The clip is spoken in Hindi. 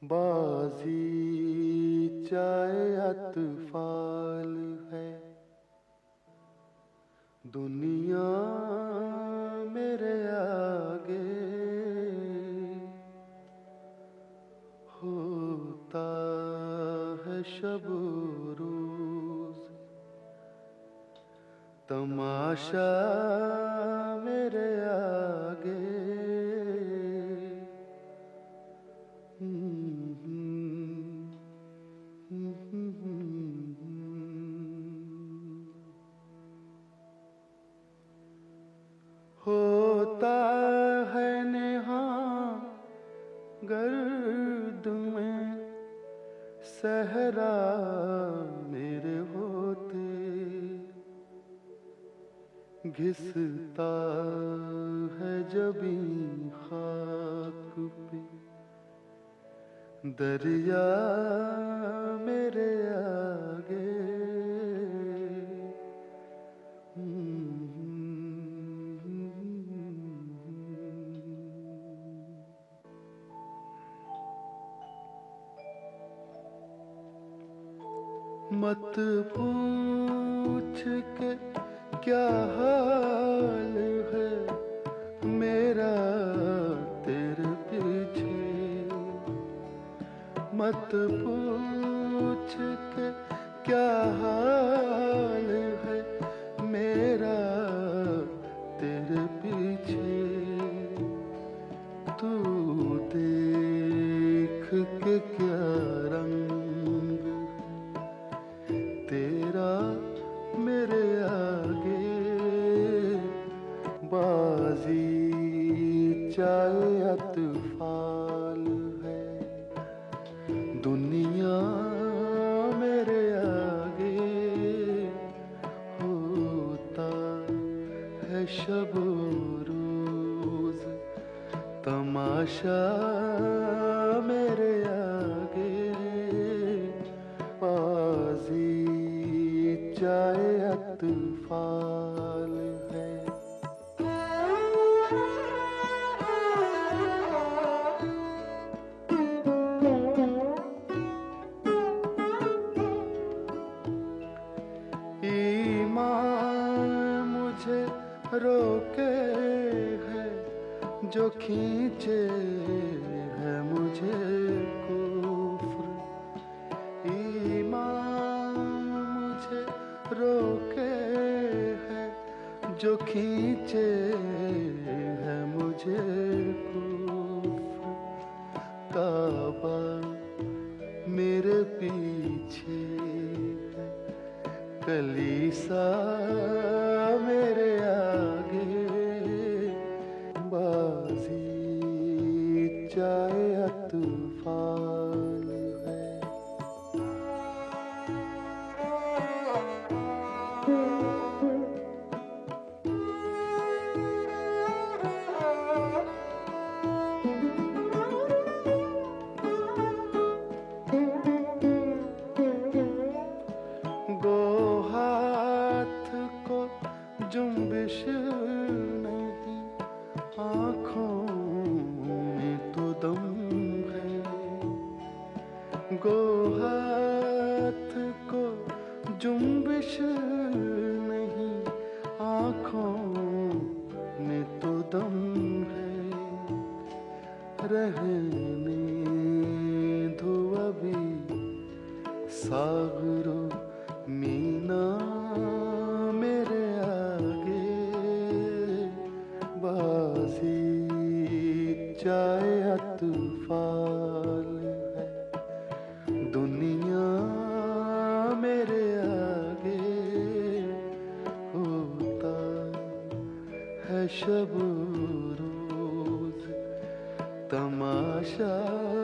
बाजी चाहे अतफाल है, दुनिया मेरे आगे होता है शब रोज तमाशा मेरे आगे। होता है नेहा गर्द में सहरा मेरे होते, घिसता है जबी खाक पे दरिया मेरे आगे। मत पूछ के क्या हाल है मेरा तेरे पीछे, मत पूछ के क्या हाल है मेरा तेरे पीछे। तू देख के क्या रंग तेरा मेरे आगे, बाजी चाहे अतफाल है, दुनिया मेरे आगे होता है शब रोज तमाशा मेरे आगे। बाजी चाहे अतफाल है। ईमान मुझे रोके है जो खींचे है मुझे कुफ्र, ईमान मुझे रोके है जो खींचे है मुझे कुफ्र। काबा मेरे पीछे है, कलीसा मेरे आगे, बाजी चाहे अतफाल है। गो हाथ को जुम्बिश नहीं, आँखों में तो दम है। गो हाथ को जुम्बिश नहीं, आँखों में तो दम है। रहने दो अभी सागरो मीना मेरे आगे, बाजी चाहे अतफाल है, दुनिया मेरे आगे होता है शब रोज तमाशा